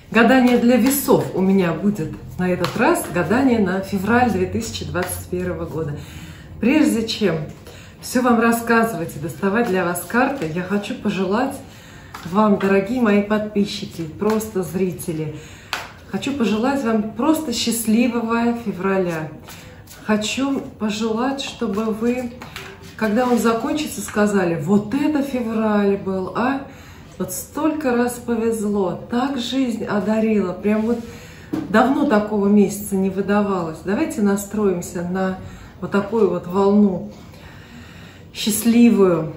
Гадание для весов у меня будет на этот раз, гадание на февраль 2021 года. Прежде чем все вам рассказывать и доставать для вас карты, я хочу пожелать вам, дорогие мои подписчики, просто зрители, хочу пожелать вам просто счастливого февраля. Хочу пожелать, чтобы вы, когда он закончится, сказали: вот это февраль был, а? Вот столько раз повезло, так жизнь одарила, прям вот давно такого месяца не выдавалось. Давайте настроимся на вот такую вот волну счастливую,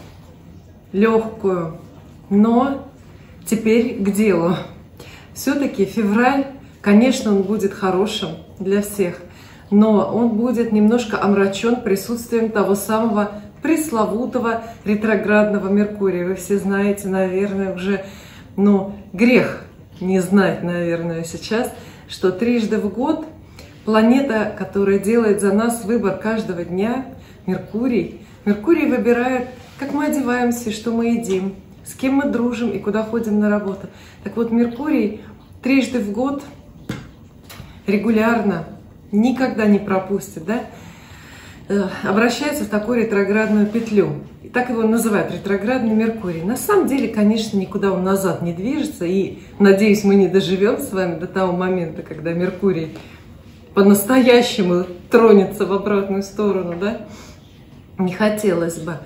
легкую, но теперь к делу. Все-таки февраль, конечно, он будет хорошим для всех, но он будет немножко омрачен присутствием того самого пресловутого ретроградного Меркурия. Вы все знаете, наверное, уже, но грех не знать, наверное, сейчас, что трижды в год планета, которая делает за нас выбор каждого дня, Меркурий выбирает, как мы одеваемся, что мы едим, с кем мы дружим и куда ходим на работу. Так вот, Меркурий трижды в год регулярно, никогда не пропустит, да, обращается в такую ретроградную петлю. И так его называют, ретроградный Меркурий. На самом деле, конечно, никуда он назад не движется. И, надеюсь, мы не доживем с вами до того момента, когда Меркурий по-настоящему тронется в обратную сторону, да? Не хотелось бы.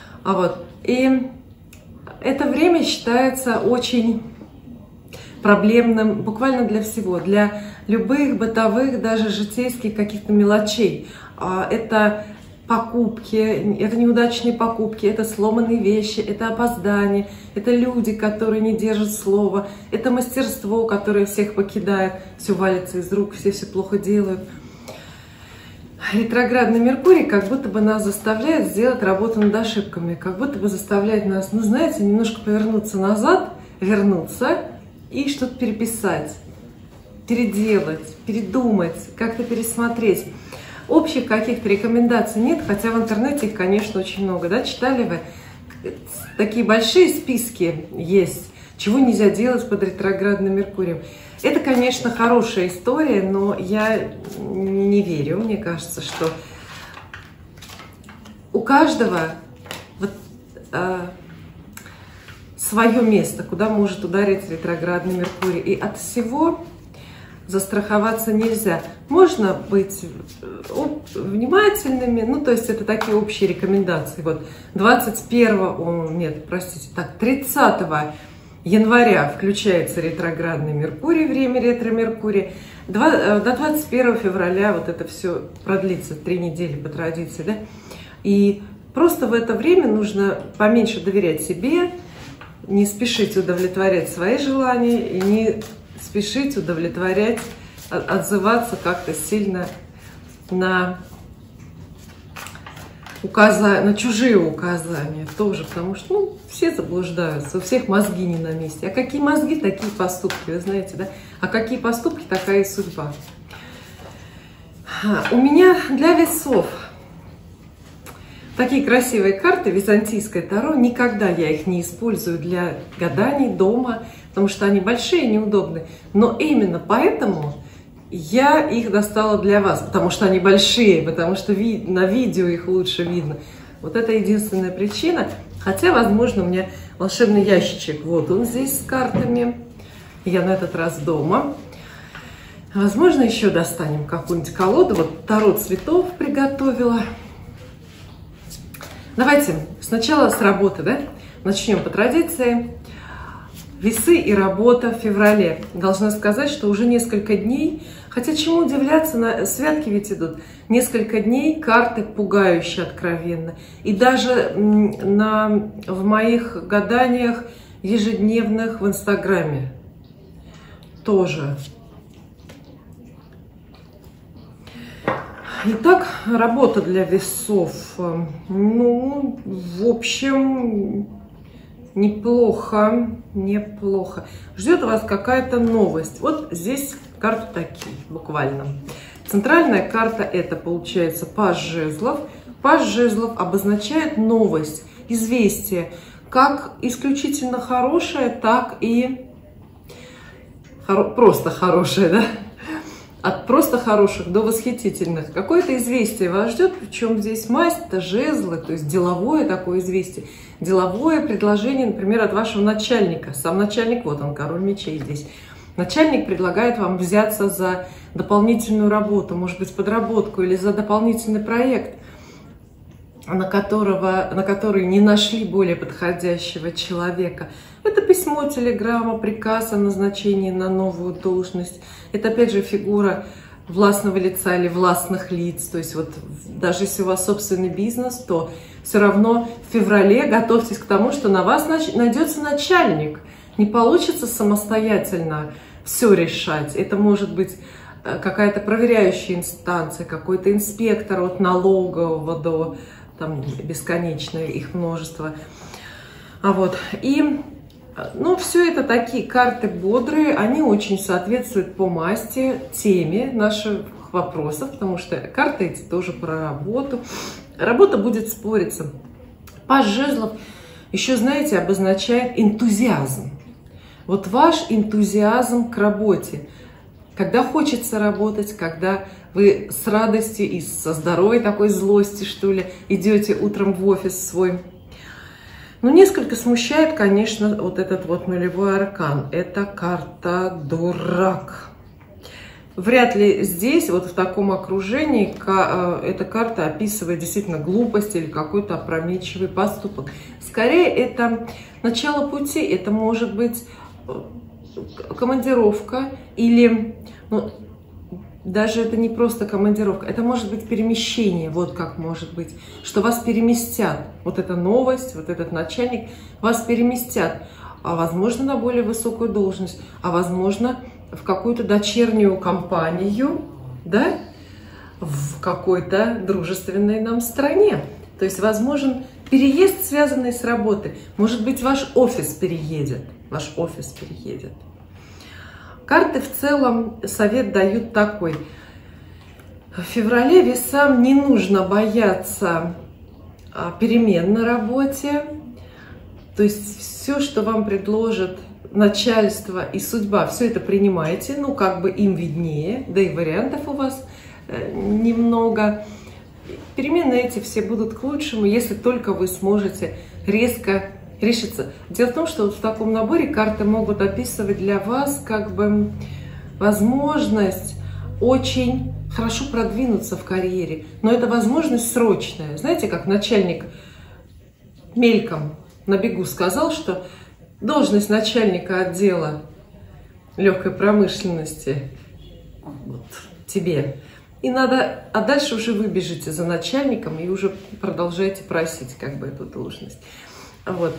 И это время считается очень проблемным буквально для всего, для любых бытовых, даже житейских каких-то мелочей. Это покупки, это неудачные покупки, это сломанные вещи, это опоздание, это люди, которые не держат слова, это мастерство, которое всех покидает, все валится из рук, все плохо делают. Ретроградный Меркурий как будто бы нас заставляет сделать работу над ошибками, как будто бы заставляет нас, ну знаете, немножко повернуться назад, вернуться и что-то переписать, переделать, передумать, как-то пересмотреть. Общих каких-то рекомендаций нет, хотя в интернете их, конечно, очень много. Да? Читали вы? Такие большие списки есть, чего нельзя делать под ретроградным Меркурием. Это, конечно, хорошая история, но я не верю. Мне кажется, что у каждого вот, свое место, куда может ударить ретроградный Меркурий. И от всего застраховаться нельзя. Можно быть внимательными, ну, то есть это такие общие рекомендации. Вот 30 января включается ретроградный Меркурий, время ретро-Меркурия. До 21 февраля вот это все продлится 3 недели по традиции, да? И просто в это время нужно поменьше доверять себе, не спешить удовлетворять свои желания и не спешить удовлетворять, отзываться как-то сильно на чужие указания тоже, потому что, ну, все заблуждаются, у всех мозги не на месте. А какие мозги, такие поступки, вы знаете, да? А какие поступки, такая и судьба. У меня для весов такие красивые карты, византийское таро, никогда я их не использую для гаданий дома, потому что они большие и неудобные. Но именно поэтому я их достала для вас, потому что они большие, потому что на видео их лучше видно. Вот это единственная причина. Хотя, возможно, у меня волшебный ящичек. Вот он здесь с картами. Я на этот раз дома. Возможно, еще достанем какую-нибудь колоду. Вот таро цветов приготовила. Давайте сначала с работы, да? Начнем по традиции. Весы и работа в феврале. Должна сказать, что уже несколько дней, хотя чему удивляться, святки ведь идут, несколько дней карты пугающие откровенно. И даже в моих гаданиях ежедневных в Инстаграме тоже. Итак, работа для весов. Ну, в общем, неплохо. Ждет вас какая-то новость. Вот здесь карты такие, буквально. Центральная карта — это, получается, паж жезлов. Паж жезлов обозначает новость, известие, как исключительно хорошее, так и просто хорошее, да? От просто хороших до восхитительных. Какое-то известие вас ждет, причем здесь масть-то жезлы, то есть деловое такое известие. Деловое предложение, например, от вашего начальника. Сам начальник, вот он, король мечей здесь. Начальник предлагает вам взяться за дополнительную работу, может быть, подработку или за дополнительный проект, на который не нашли более подходящего человека. Это письмо, телеграмма, приказ о назначении на новую должность. Это, опять же, фигура властного лица или властных лиц. То есть вот даже если у вас собственный бизнес, то все равно в феврале готовьтесь к тому, что на вас найдется начальник. Не получится самостоятельно все решать. Это может быть какая-то проверяющая инстанция, какой-то инспектор от налогового до там бесконечное их множество. Ну, все это такие карты бодрые, они очень соответствуют по масти теме наших вопросов, потому что карты эти тоже про работу. Работа будет спориться. Паж жезлов еще, знаете, обозначает энтузиазм. Вот ваш энтузиазм к работе. Когда хочется работать, когда вы с радостью и со здоровой такой злости, что ли, идете утром в офис свой. Но несколько смущает, конечно, вот этот вот нулевой аркан. Это карта дурак. Вряд ли здесь, вот в таком окружении, эта карта описывает действительно глупость или какой-то опрометчивый поступок. Скорее, это начало пути, это может быть командировка или... Ну, даже это не просто командировка, это может быть перемещение, вот как может быть, что вас переместят. Вот эта новость, вот этот начальник, вас переместят, а возможно на более высокую должность, а возможно в какую-то дочернюю компанию, да, в какой-то дружественной нам стране. То есть возможен переезд, связанный с работой. Может быть, ваш офис переедет, Карты в целом совет дают такой. В феврале весам не нужно бояться перемен на работе. То есть все, что вам предложит начальство и судьба, все это принимайте. Ну, как бы им виднее, да и вариантов у вас немного. Перемены эти все будут к лучшему, если только вы сможете резко решиться. Дело в том, что вот в таком наборе карты могут описывать для вас как бы возможность очень хорошо продвинуться в карьере. Но это возможность срочная. Знаете, как начальник мельком на бегу сказал, что должность начальника отдела легкой промышленности вот, тебе. И надо, а дальше уже вы бежите за начальником и уже продолжаете просить как бы эту должность. Вот.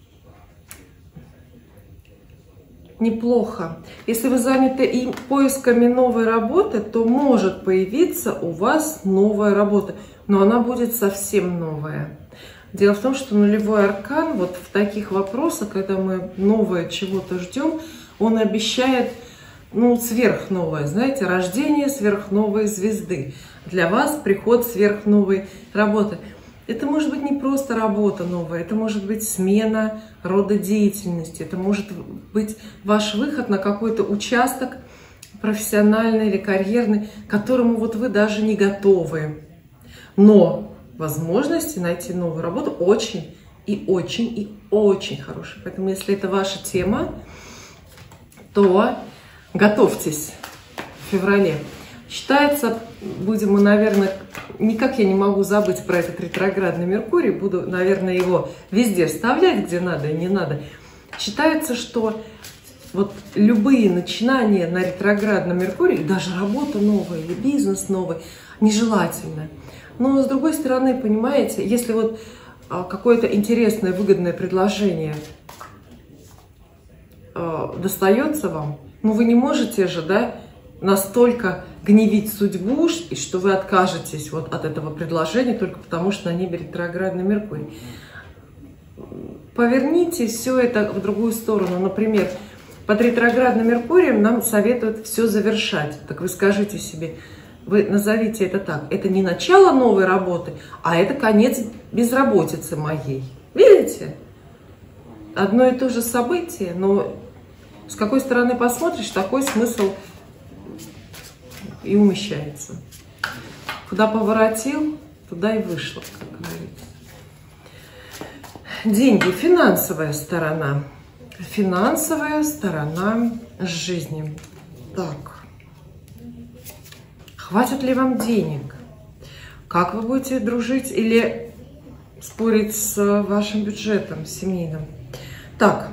Неплохо. Если вы заняты и поисками новой работы, то может появиться у вас новая работа, но она будет совсем новая. Дело в том, что нулевой аркан вот в таких вопросах, когда мы новое чего-то ждем, он обещает, ну, сверхновое, знаете, рождение сверхновой звезды. Для вас приход сверхновой работы. Это может быть не просто работа новая, это может быть смена рода деятельности, это может быть ваш выход на какой-то участок профессиональный или карьерный, к которому вот вы даже не готовы. Но возможности найти новую работу очень и очень и очень хорошие. Поэтому если это ваша тема, то готовьтесь в феврале. Считается, будем мы, наверное, никак я не могу забыть про этот ретроградный Меркурий, буду, наверное, его везде вставлять, где надо и не надо. Считается, что вот любые начинания на ретроградном Меркурии, даже работа новая или бизнес новый, нежелательно. Но, с другой стороны, понимаете, если вот какое-то интересное, выгодное предложение достается вам, ну вы не можете же, да, настолько гневить судьбу, что вы откажетесь вот от этого предложения только потому, что на небе ретроградный Меркурий. Поверните все это в другую сторону. Например, под ретроградным Меркурием нам советуют все завершать. Так вы скажите себе, вы назовите это так: это не начало новой работы, а это конец безработицы моей. Видите? Одно и то же событие, но С какой стороны посмотришь, такой смысл и умещается. Куда поворотил, туда и вышло, как говорится. Деньги, финансовая сторона. Финансовая сторона жизни. Так. Хватит ли вам денег? Как вы будете дружить или спорить с вашим бюджетом семейным? Так.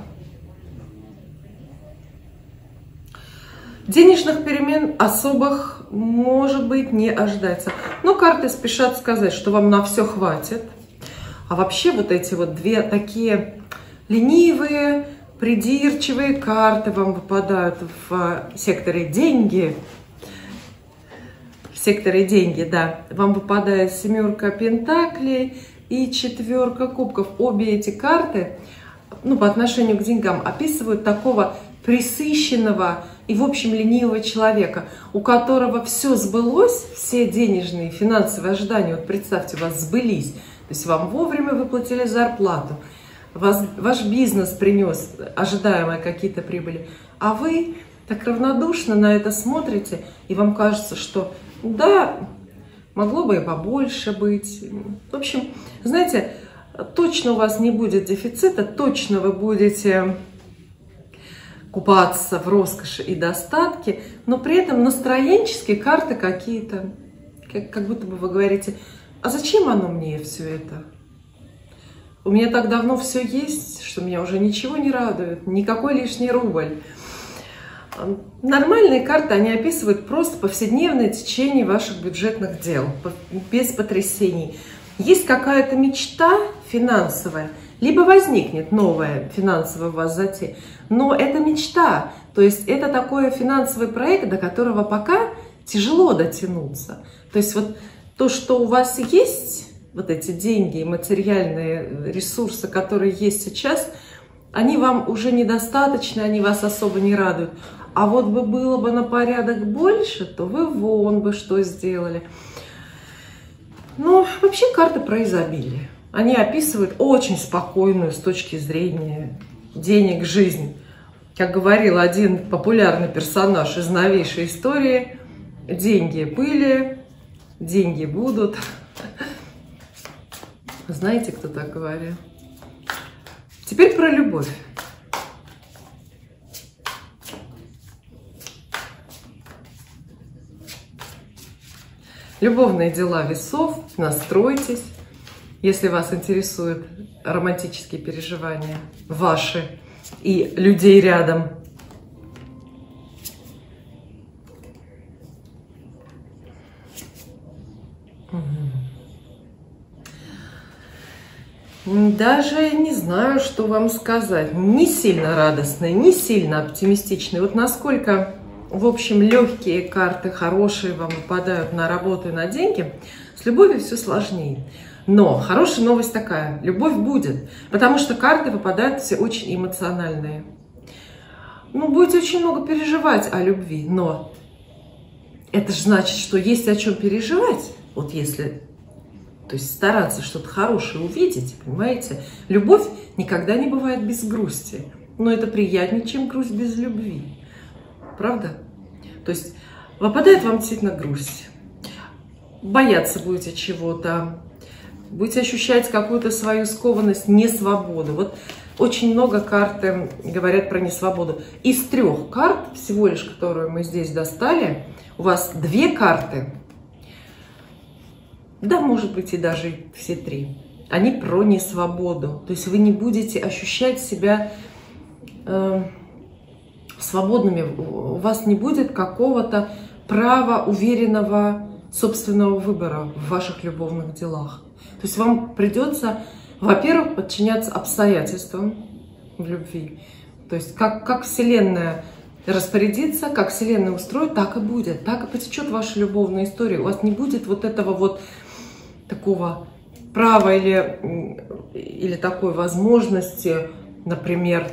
Денежных перемен особых, может быть, не ожидается. Но карты спешат сказать, что вам на все хватит. А вообще вот эти вот две такие ленивые, придирчивые карты вам выпадают в секторе деньги. В секторе деньги, да. Вам выпадает 7 пентаклей и 4 кубков. Обе эти карты, ну, по отношению к деньгам, описывают такого пресыщенного и, в общем, ленивого человека, у которого все сбылось, все денежные, финансовые ожидания, вот представьте, у вас сбылись, то есть вам вовремя выплатили зарплату, ваш бизнес принес ожидаемые какие-то прибыли, а вы так равнодушно на это смотрите, и вам кажется, что да, могло бы и побольше быть. В общем, знаете, точно у вас не будет дефицита, точно вы будете купаться в роскоши и достатке, но при этом настроенческие карты какие-то, как будто бы вы говорите, а зачем оно мне все это? У меня так давно все есть, что меня уже ничего не радует, никакой лишний рубль. Нормальные карты, они описывают просто повседневное течение ваших бюджетных дел, без потрясений. Есть какая-то мечта финансовая, либо возникнет новая финансовая у вас затея, но это мечта, то есть это такой финансовый проект, до которого пока тяжело дотянуться. То есть вот то, что у вас есть, вот эти деньги и материальные ресурсы, которые есть сейчас, они вам уже недостаточны, они вас особо не радуют. А вот бы было бы на порядок больше, то вы вон бы что сделали. Но вообще карты про изобилие. Они описывают очень спокойную с точки зрения денег жизнь. Как говорил один популярный персонаж из новейшей истории, деньги были, деньги будут. Знаете, кто так говорил? Теперь про любовь. Любовные дела весов, настройтесь. Если вас интересуют романтические переживания ваши и людей рядом. Даже не знаю, что вам сказать. Не сильно радостные, не сильно оптимистичные. Вот насколько, в общем, легкие карты, хорошие вам выпадают на работу и на деньги, с любовью все сложнее. Но хорошая новость такая, любовь будет, потому что карты выпадают все очень эмоциональные. Ну, будете очень много переживать о любви, но это же значит, что есть о чем переживать. Вот если, то есть стараться что-то хорошее увидеть, понимаете? Любовь никогда не бывает без грусти, но это приятнее, чем грусть без любви. Правда? То есть выпадает вам действительно грусть, бояться будете чего-то, будете ощущать какую-то свою скованность, несвободу. Вот очень много карт говорят про несвободу. Из 3 карт, всего лишь, которую мы здесь достали, у вас 2 карты, да, может быть, и даже все 3, они про несвободу. То есть вы не будете ощущать себя свободными, у вас не будет какого-то права уверенного собственного выбора в ваших любовных делах. То есть вам придется, во-первых, подчиняться обстоятельствам в любви. То есть как Вселенная распорядится, как Вселенная устроит, так и будет, так и потечет ваша любовная история. У вас не будет вот этого вот такого права или такой возможности, например,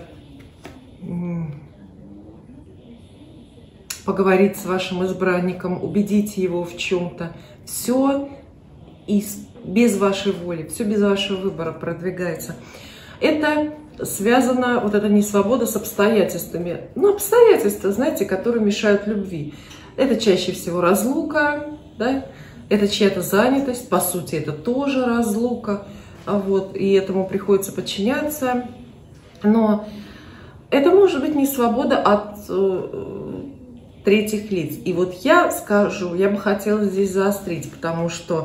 поговорить с вашим избранником, убедить его в чем-то. Все без вашей воли, все без вашего выбора продвигается. Это связана вот эта несвобода с обстоятельствами. Ну, обстоятельства, знаете, которые мешают любви. Это чаще всего разлука, да? Это чья-то занятость, по сути, это тоже разлука, вот, и этому приходится подчиняться. Но это может быть не свобода от третьих лиц. И вот я скажу, я бы хотела здесь заострить, потому что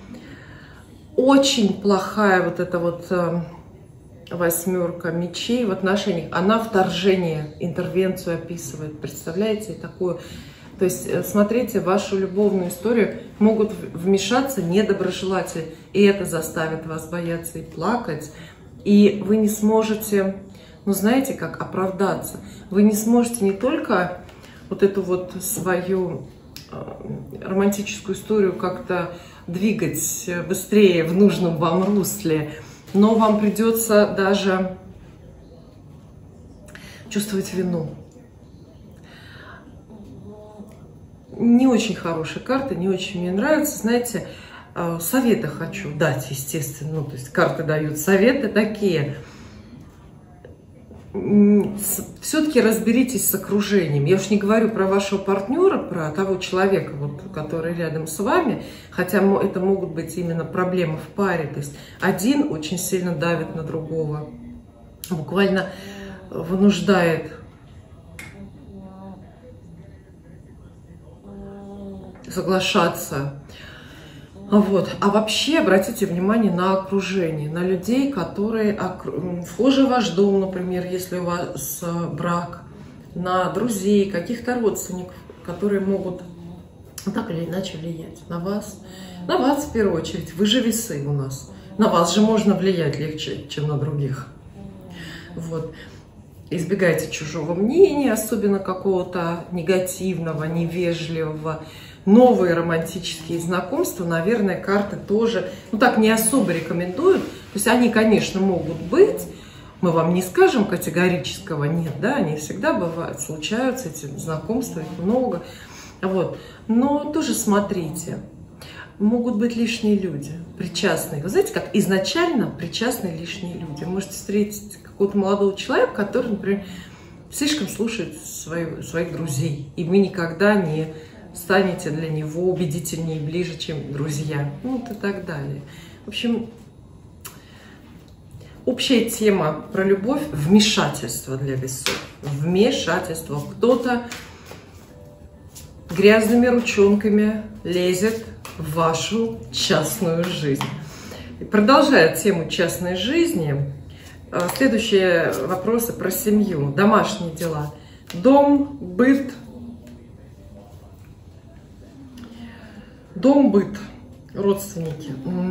очень плохая вот эта вот восьмерка мечей в отношениях, она вторжение, интервенцию описывает. Представляете, такую... То есть, смотрите, в вашу любовную историю могут вмешаться недоброжелатели, и это заставит вас бояться и плакать, и вы не сможете, ну знаете, как оправдаться. Вы не сможете не только вот эту вот свою романтическую историю как-то двигать быстрее в нужном вам русле, но вам придется даже чувствовать вину. Не очень хорошая карта, не очень мне нравится. Знаете, советы хочу дать, естественно. Ну, то есть карты дают советы такие. Все-таки разберитесь с окружением. Я уж не говорю про вашего партнера, про того человека, вот, который рядом с вами, хотя это могут быть именно проблемы в паре. То есть один очень сильно давит на другого, буквально вынуждает соглашаться. Вот. А вообще обратите внимание на окружение, на людей, которые вхожи в ваш дом, например, если у вас брак, на друзей, каких-то родственников, которые могут так или иначе влиять на вас. На вас в первую очередь, вы же весы у нас. На вас же можно влиять легче, чем на других. Вот. Избегайте чужого мнения, особенно какого-то негативного, невежливого. Новые романтические знакомства, наверное, карты тоже, ну так, не особо рекомендуют. То есть они, конечно, могут быть, мы вам не скажем категорического нет, да, они всегда бывают, случаются эти знакомства, их много. Вот. Но тоже смотрите, могут быть лишние люди, причастные. Вы знаете, как изначально причастные лишние люди. Вы можете встретить какого-то молодого человека, который, например, слишком слушает своих друзей, и вы никогда не станете для него убедительнее и ближе, чем друзья, ну и так далее. В общем, общая тема про любовь – вмешательство для весов. Вмешательство. Кто-то грязными ручонками лезет в вашу частную жизнь. И продолжая тему частной жизни, следующие вопросы про семью, домашние дела. Дом, быт. Дом, быт, родственники.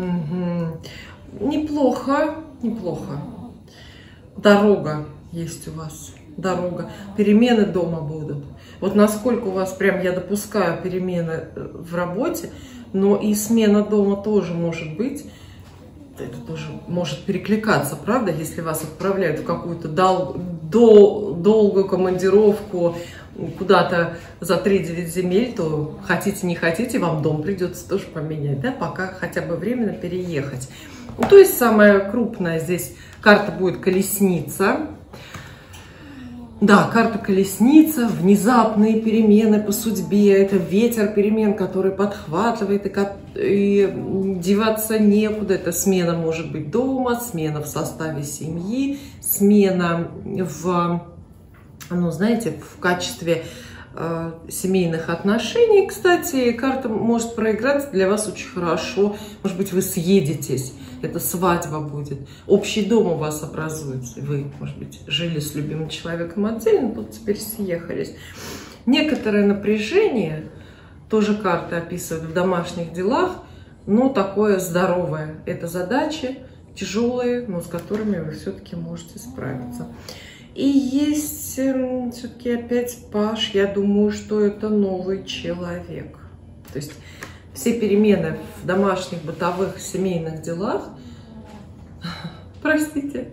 Неплохо, неплохо. Дорога есть у вас, дорога. Перемены дома будут. Вот насколько у вас прям, я допускаю перемены в работе, но и смена дома тоже может быть. Это тоже может перекликаться, правда, если вас отправляют в какую-то долгую командировку куда-то за 3-9 земель, то хотите не хотите, вам дом придется тоже поменять, да, пока хотя бы временно переехать. Ну, то есть самая крупная здесь карта будет колесница. Да, карта колесница, внезапные перемены по судьбе, это ветер перемен, который подхватывает, и деваться некуда. Это смена может быть дома, смена в составе семьи, смена ну, знаете, в качестве семейных отношений. Кстати, карта может проиграться для вас очень хорошо. Может быть, вы съедетесь, это свадьба будет. Общий дом у вас образуется. Вы, может быть, жили с любимым человеком отдельно, тут теперь съехались. Некоторое напряжение, тоже карта описывает в домашних делах, но такое здоровое. Это задачи тяжелые, но с которыми вы все-таки можете справиться. И есть все-таки опять паж, я думаю, что это новый человек. То есть все перемены в домашних, бытовых, семейных делах, простите,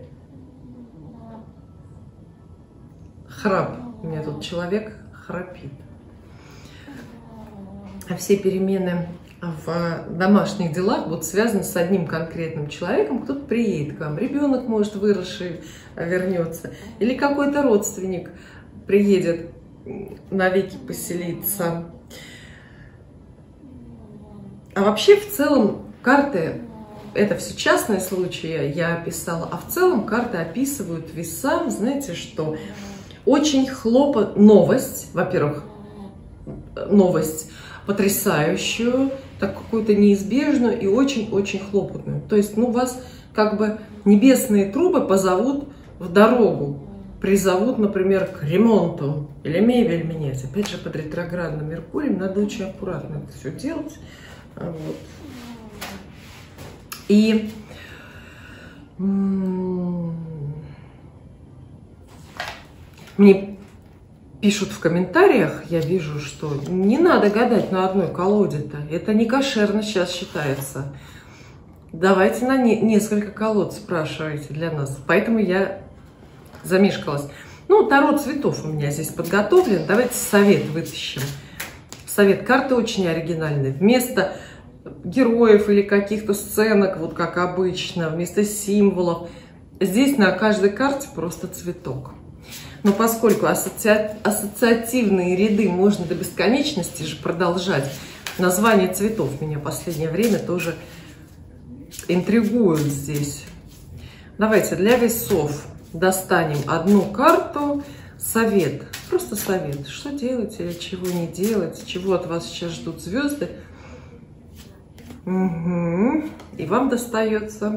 храп, у меня тут человек храпит. А все перемены в домашних делах вот связаны с одним конкретным человеком, кто-то приедет к вам, ребенок, может, выросший, вернется, или какой-то родственник приедет навеки поселиться. А вообще, в целом, карты, это все частные случаи, я описала, а в целом карты описывают весам, знаете, что очень новость, во-первых, новость потрясающую, так какую-то неизбежную и очень-очень хлопотную. То есть, ну, вас как бы небесные трубы позовут в дорогу, призовут, например, к ремонту или мебель менять. Опять же, под ретроградным Меркурием надо очень аккуратно это все делать. Вот. И мне пишут в комментариях, я вижу, что не надо гадать на одной колоде-то. Это не кошерно сейчас считается. Давайте на несколько колод спрашивайте для нас. Поэтому я замешкалась. Ну, таро цветов у меня здесь подготовлен. Давайте совет вытащим. Совет. Карты очень оригинальные. Вместо героев или каких-то сценок, вот как обычно, вместо символов, здесь на каждой карте просто цветок. Но поскольку ассоциативные ряды можно до бесконечности же продолжать, названия цветов меня в последнее время тоже интригуют здесь. Давайте для весов достанем одну карту. Совет. Просто совет. Что делать или чего не делать, чего от вас сейчас ждут звезды. Угу. И вам достается.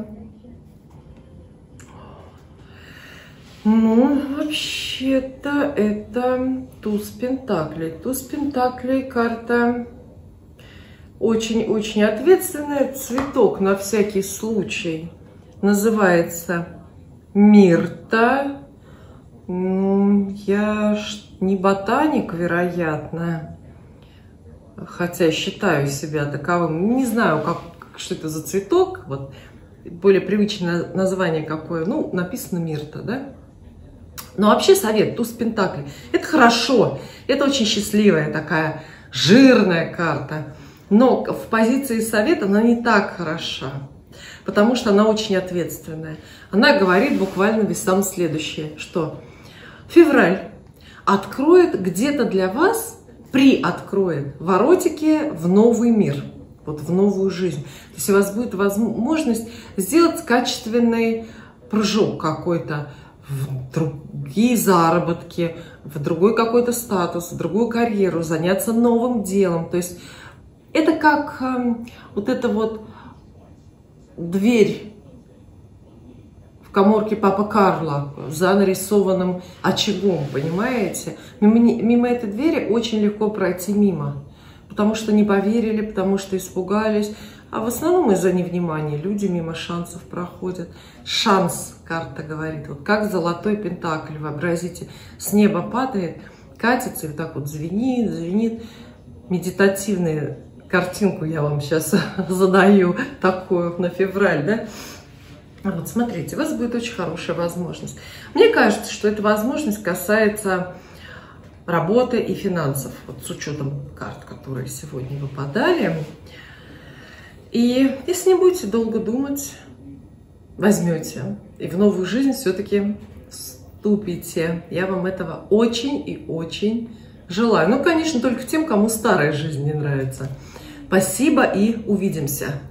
Ну, вообще-то это туз пентаклей. Туз пентаклей карта очень-очень ответственная. Цветок на всякий случай называется мирта. Ну, я не ботаник, вероятно, хотя считаю себя таковым. Не знаю, что это за цветок. Вот более привычное название какое. Ну, написано мирта, да? Но вообще совет, туз пентаклей. Это хорошо, это очень счастливая такая жирная карта. Но в позиции совета она не так хороша, потому что она очень ответственная. Она говорит буквально весам следующее, что февраль откроет где-то для вас, приоткроет воротики в новый мир, вот в новую жизнь. То есть у вас будет возможность сделать качественный прыжок какой-то, в другие заработки, в другой какой-то статус, в другую карьеру, заняться новым делом. То есть это как вот эта вот дверь в каморке папы Карла за нарисованным очагом, понимаете? Мимо этой двери очень легко пройти мимо, потому что не поверили, потому что испугались. А в основном из-за невнимания люди мимо шансов проходят. Шанс, карта говорит, вот как золотой пентакль, вообразите, с неба падает, катится и вот так вот звенит, звенит. Медитативную картинку я вам сейчас задаю, такую на февраль, да? Вот смотрите, у вас будет очень хорошая возможность. Мне кажется, что эта возможность касается работы и финансов, вот с учетом карт, которые сегодня выпадали. И если не будете долго думать, возьмете и в новую жизнь все-таки вступите. Я вам этого очень и очень желаю. Ну, конечно, только тем, кому старая жизнь не нравится. Спасибо и увидимся.